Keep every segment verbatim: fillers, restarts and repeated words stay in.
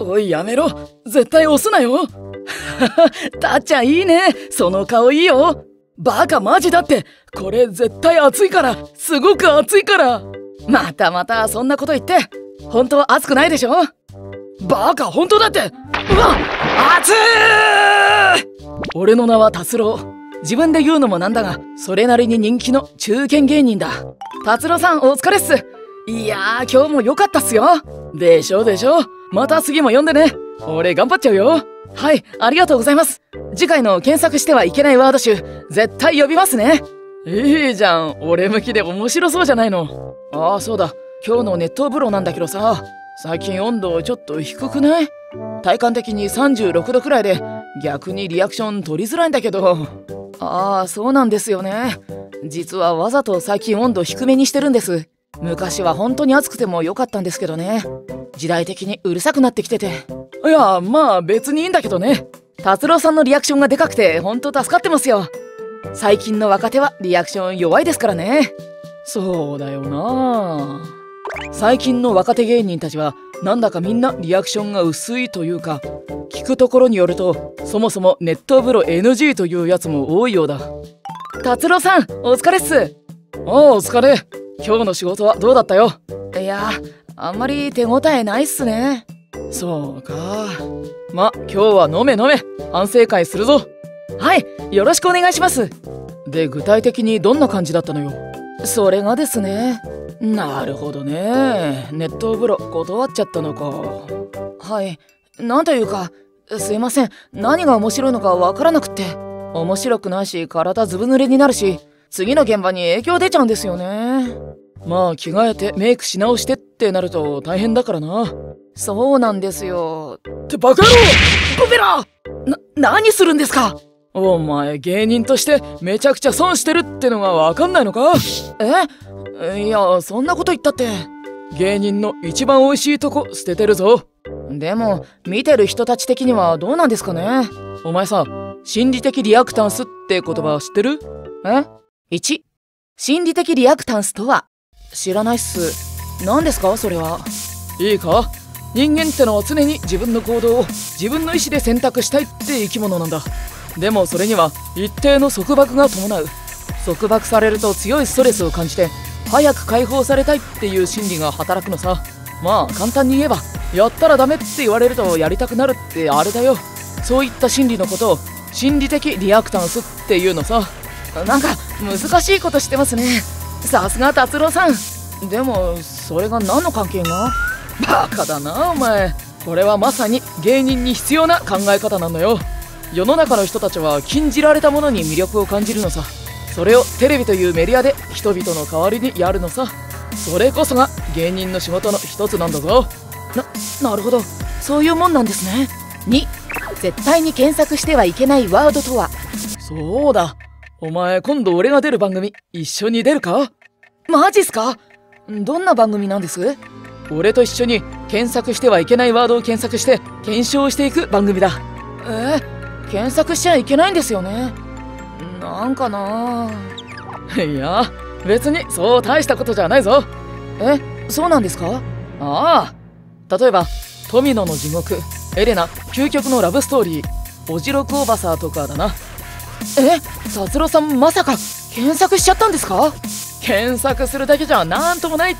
おいやめろ、絶対押すなよ。たっちゃんいいね、その顔いいよ。バカマジだって、これ絶対熱いから、すごく熱いから。またまたそんなこと言って、本当は熱くないでしょ。バカ本当だって。うわっ熱い。俺の名は達郎。自分で言うのもなんだが、それなりに人気の中堅芸人だ。達郎さんお疲れっす。いやー今日も良かったっすよ。でしょでしょ。また次も読んでね。俺頑張っちゃうよ。はい、ありがとうございます。次回の検索してはいけないワード集、絶対呼びますね。いいじゃん、俺向きで面白そうじゃないの。ああそうだ、今日の熱湯風呂なんだけどさ、最近温度ちょっと低くない？体感的にさんじゅうろくどくらいで、逆にリアクション取りづらいんだけど。ああそうなんですよね。実はわざと最近温度低めにしてるんです。昔は本当に暑くてもよかったんですけどね。時代的にうるさくなってきてて。いやまあ別にいいんだけどね。達郎さんのリアクションがでかくてほんと助かってますよ。最近の若手はリアクション弱いですからね。そうだよな。最近の若手芸人たちはなんだかみんなリアクションが薄いというか、聞くところによるとそもそも熱湯風呂 エヌジー というやつも多いようだ。達郎さんお疲れっす。おお疲れ。今日の仕事はどうだったよ。いやあんまり手応えないっすね。そうか。ま今日は飲め飲め、反省会するぞ。はい、よろしくお願いします。で具体的にどんな感じだったのよ。それがですね。なるほどね、熱湯風呂断っちゃったのか。はい、なんというかすいません、何が面白いのかわからなくって。面白くないし体ずぶ濡れになるし、次の現場に影響出ちゃうんですよね。まあ着替えてメイクし直してってなると大変だからな。そうなんですよ。ってバカ野郎、ブベラ。な、何するんですか。お前芸人としてめちゃくちゃ損してるってのがわかんないのか。えいやそんなこと言ったって、芸人の一番おいしいとこ捨ててるぞ。でも見てる人たち的にはどうなんですかね。お前さ、心理的リアクタンスって言葉知ってる？え ?いち 心理的リアクタンスとは。知らないっす。何ですかそれは。いいか、人間ってのは常に自分の行動を自分の意思で選択したいって生き物なんだ。でもそれには一定の束縛が伴う。束縛されると強いストレスを感じて早く解放されたいっていう心理が働くのさ。まあ簡単に言えば、やったらダメって言われるとやりたくなるってあれだよ。そういった心理のことを心理的リアクタンスっていうのさ。なんか難しいことしてますね。さすが達郎さん。でもそれが何の関係が。バカだなお前。これはまさに芸人に必要な考え方なのよ。世の中の人たちは禁じられたものに魅力を感じるのさ。それをテレビというメディアで人々の代わりにやるのさ。それこそが芸人の仕事の一つなんだぞ。な、なるほど、そういうもんなんですね。に、絶対に検索してはいけないワードとは。そうだ、お前今度俺が出る番組一緒に出るか。マジっすか。どんな番組なんです？俺と一緒に検索してはいけないワードを検索して検証していく番組だ。えー、検索しちゃいけないんですよね。なんかな。いや別にそう大したことじゃないぞ。え、そうなんですか。ああ、例えば富野の地獄、エレナ究極のラブストーリー、オジロクオバサーとかだな。え、達郎さんまさか検索しちゃったんですか。検索するだけじゃなんともないって。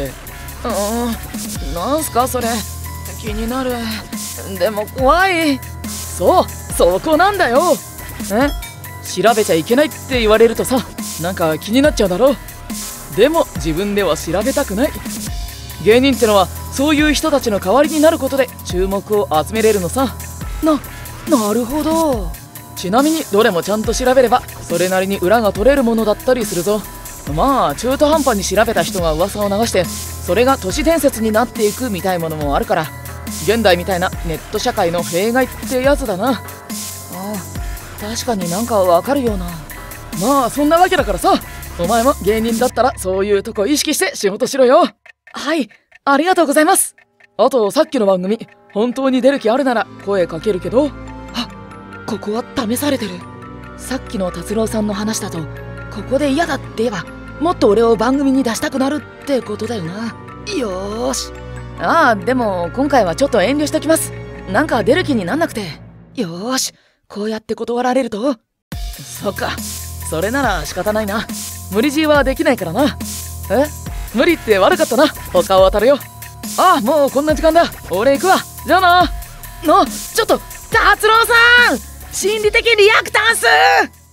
うーん、なんすかそれ。気になる。でも怖い。そう、そこなんだよ。え、調べちゃいけないって言われるとさ、なんか気になっちゃうだろ。でも自分では調べたくない。芸人ってのはそういう人たちの代わりになることで注目を集めれるのさ。な、なるほど。ちなみにどれもちゃんと調べればそれなりに裏が取れるものだったりするぞ。まあ中途半端に調べた人が噂を流してそれが都市伝説になっていくみたいものもあるから、現代みたいなネット社会の弊害ってやつだな。ああ、確かになんかわかるような。まあそんなわけだからさ、お前も芸人だったらそういうとこ意識して仕事しろよ。はい、ありがとうございます。あとさっきの番組本当に出る気あるなら声かけるけど。あ、ここは試されてる。さっきの達郎さんの話だとここで嫌だって言えばもっと俺を番組に出したくなるってことだよな。よーし、 ああ、でも今回はちょっと遠慮しときます。なんか出る気になんなくて。よーし、こうやって断られると。そっか、それなら仕方ないな。無理強いはできないからな。え、無理って悪かったな。他を当たるよ。ああ、もうこんな時間だ。俺行くわ。じゃあな。の、ちょっと達郎さん、心理的リアクタンス